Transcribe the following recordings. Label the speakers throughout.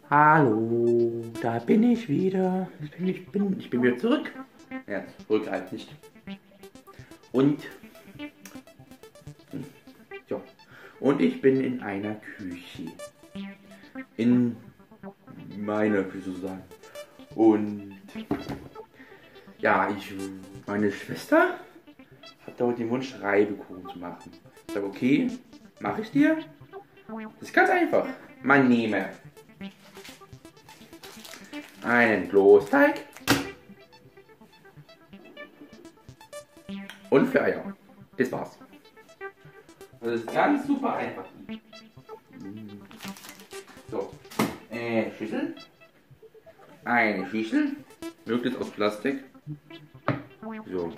Speaker 1: Hallo, da bin ich wieder. Ich bin wieder zurück. Ja, zurück halt nicht. Und, ja, und ich bin in einer Küche. In meiner Küche sozusagen. Und, ja, meine Schwester hat heute den Wunsch, Reibekuchen zu machen. Ich sage, okay, mache ich dir. Das ist ganz einfach. Man nehme einen Kloßteig und 4 Eier. Das war's. Das ist ganz super einfach. So, Schüssel. Eine Schüssel. Möglichst aus Plastik. So.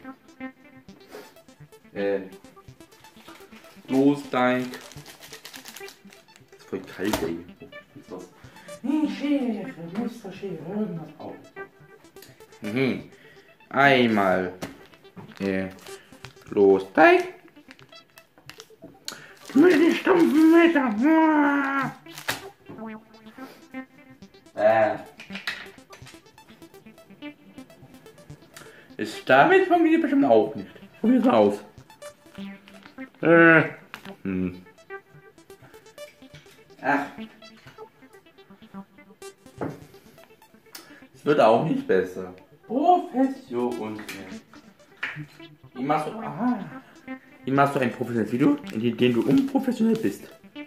Speaker 1: Kloßteig. Das ist voll kalt, ey. Was? Schere, Musterschere, irgendwas auf. Einmal Kloßteig mit den stumpfen Messer. Ist damit funktioniert bestimmt auch nicht. Probier's mal aus. Ach. Es wird auch nicht besser. Professionell. Wie machst du ein professionelles Video, in dem du unprofessionell bist?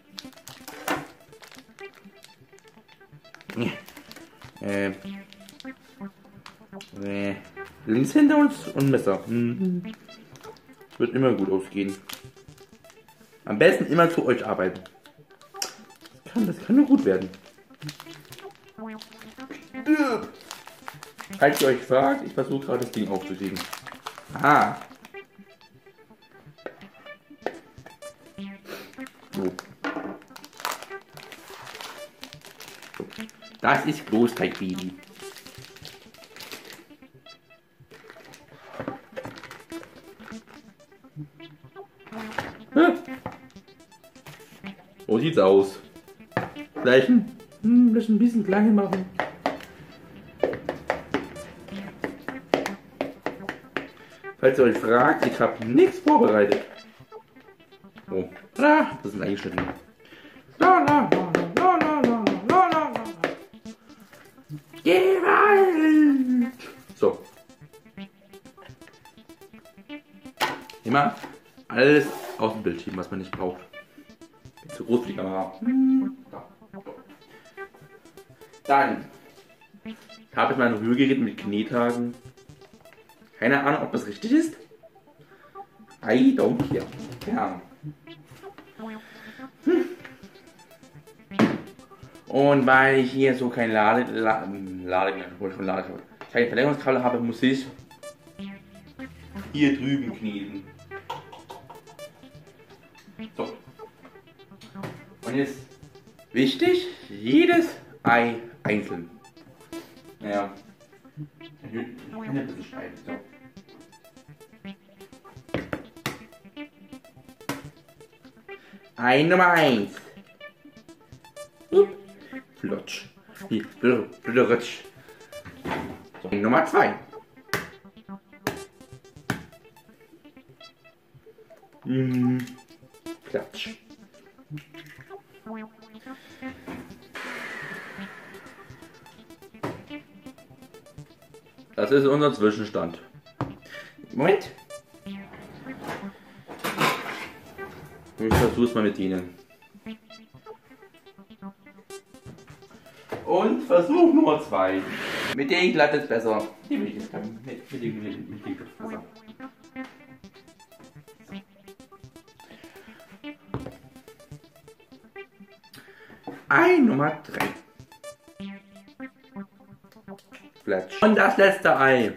Speaker 1: Links hinter uns und Messer. Wird immer gut ausgehen. Am besten immer zu euch arbeiten. Das kann nur gut werden. Falls ihr euch fragt, ich versuche gerade das Ding aufzukriegen. Aha. So. Das ist Kloßteig, Baby. So sieht's aus. Vielleicht ein bisschen kleiner machen. Falls ihr euch fragt, ich habe nichts vorbereitet. Oh, das sind eingeschnitten. Gewalt! So. Immer alles aus dem Bild schieben, was man nicht braucht. Zu groß für die Kamera. Dann habe ich mein Rührgerät mit Knethaken. Keine Ahnung, ob das richtig ist. I don't care. Ja. Und weil ich hier so kein keine Verlängerungskabel habe, muss ich hier drüben kneten. So. Und jetzt wichtig, jedes Ei einzeln. Naja. Ich kann ja ein bisschen schneiden. So. Ei Nummer 1. Flutsch. Blutsch. So, Nummer 2. Klatsch. Das ist unser Zwischenstand. Moment. Ich versuche es mal mit ihnen. Und Versuch Nummer 2. Mit denen klappt es besser. Mit denen klappt es besser. Ei Nummer 3. Fletsch. Und das letzte Ei.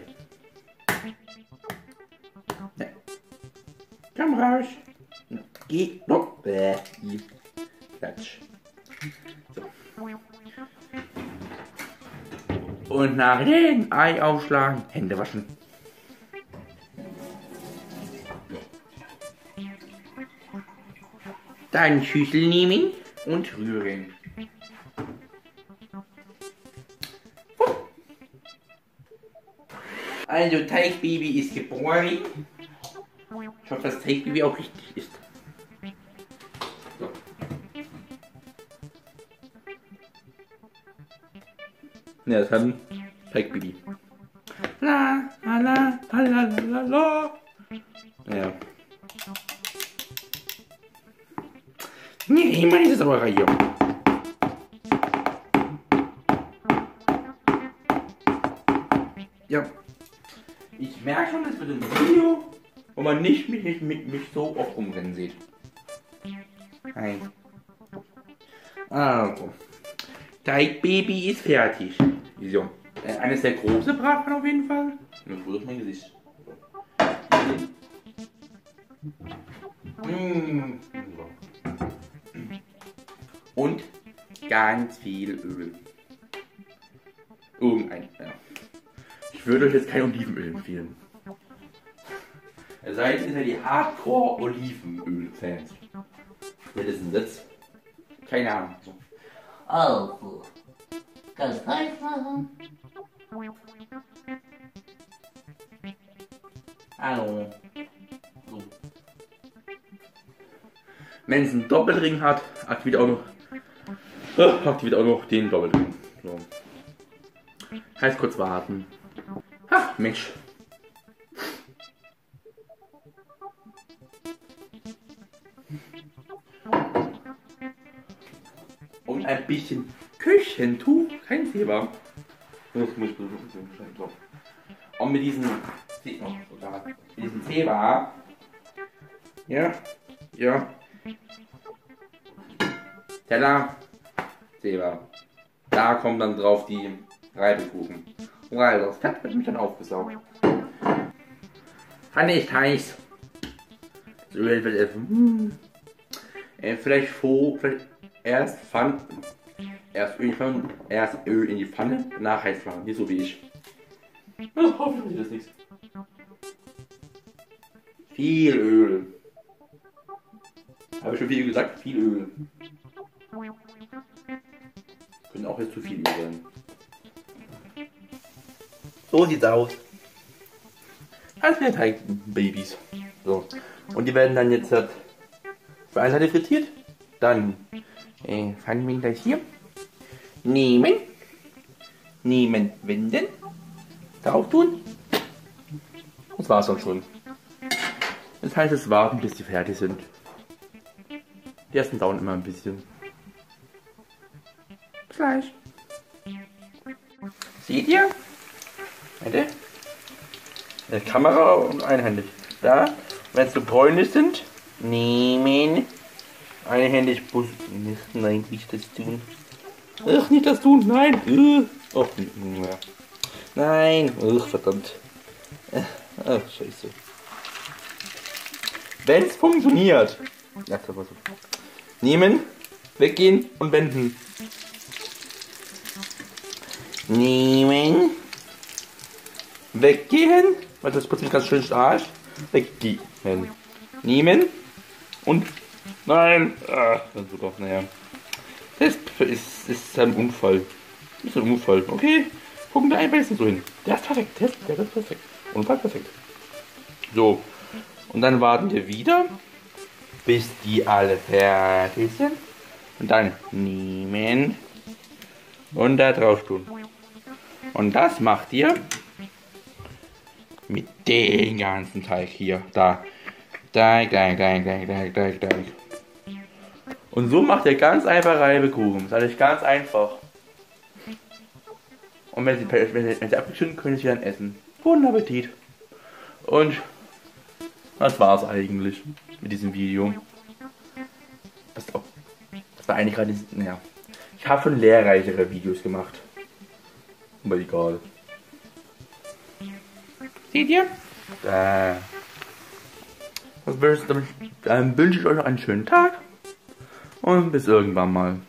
Speaker 1: Nee. Komm raus. Geh. Fletsch. So. Und nach dem Ei aufschlagen, Hände waschen. Dann Schüssel nehmen und rühren. Also Teigbaby ist geboren. Ich hoffe, dass Teigbaby auch richtig ist. So. Ja, das haben Teigbaby. La la la la la la la. Ja. Nee, meine Sauerei hier. Ja. Ich merke schon, das wird ein Video, wo man nicht mich so oft rumrennen sieht. Nein. Also. Teigbaby ist fertig. So. Eine sehr große Bratpfanne auf jeden Fall. Nur gut auf mein Gesicht. Mm. Und ganz viel Öl. Irgendein, ja. Ich würde euch jetzt kein Olivenöl empfehlen. Es sei denn, ihr seid die Hardcore-Olivenöl-Fans. Wer ist denn das? Keine Ahnung.
Speaker 2: Also, ganz einfach.
Speaker 1: Hallo. So. Wenn es einen Doppelring hat, aktiviert auch noch den Doppelring. So. Heißt kurz warten. Ach, Mensch. Und ein bisschen Küchentuch, kein Thema. So. Und mit diesem Thema. Ja. Teller. Thema. Da kommen dann drauf die Reibekuchen. Weil das Fett wird mich dann aufgesaugt. Fand ich heiß. Das Öl wird vielleicht erst Öl in die Pfanne, danach Heißflamme, nicht so wie ich. Oh, hoffentlich ist das nichts. Viel Öl. Habe ich schon viel gesagt? Viel Öl. Könnte auch jetzt zu viel Öl sein. So sieht's aus. Als wären Teigbabys. So. Und die werden dann jetzt für eine Seite frittiert. Dann fangen wir gleich hier. Nehmen, wenden, drauf tun. Das war's dann schon. Das heißt, es warten, bis die fertig sind. Die ersten dauern immer ein bisschen. Bis gleich. Seht ihr? Warte. Eine Kamera und einhändig. Da. Wenn es so bräunlich sind, nehmen. Einhändig nein, nicht das tun. Ach, nicht das tun, nein. Oh, ja. Nein. Ach, verdammt. Ach, scheiße. Wenn es funktioniert. Ja, so. Nehmen, weggehen und wenden. Nehmen. Weggehen. Weil das plötzlich ganz schön stark. Weggehen. Nehmen. Und. Nein. Ah, super. Naja. Das ist ein Unfall. Das ist ein Unfall. Okay. Gucken wir einfach so hin. Der ist perfekt. Der ist perfekt. Unfall perfekt. So. Und dann warten wir wieder, bis die alle fertig sind. Und dann nehmen und da drauf tun. Und das macht ihr mit dem ganzen Teig hier. Da. Teig. Und so macht ihr ganz einfach Reibekuchen. Das ist eigentlich ganz einfach. Und wenn sie abgeschnitten sind, können sie dann essen. Guten Appetit. Und das war's eigentlich mit diesem Video. Das war eigentlich gerade. Naja. Ich habe schon lehrreichere Videos gemacht. Aber egal. Seht ihr? Dann wünsche ich euch noch einen schönen Tag. Und bis irgendwann mal.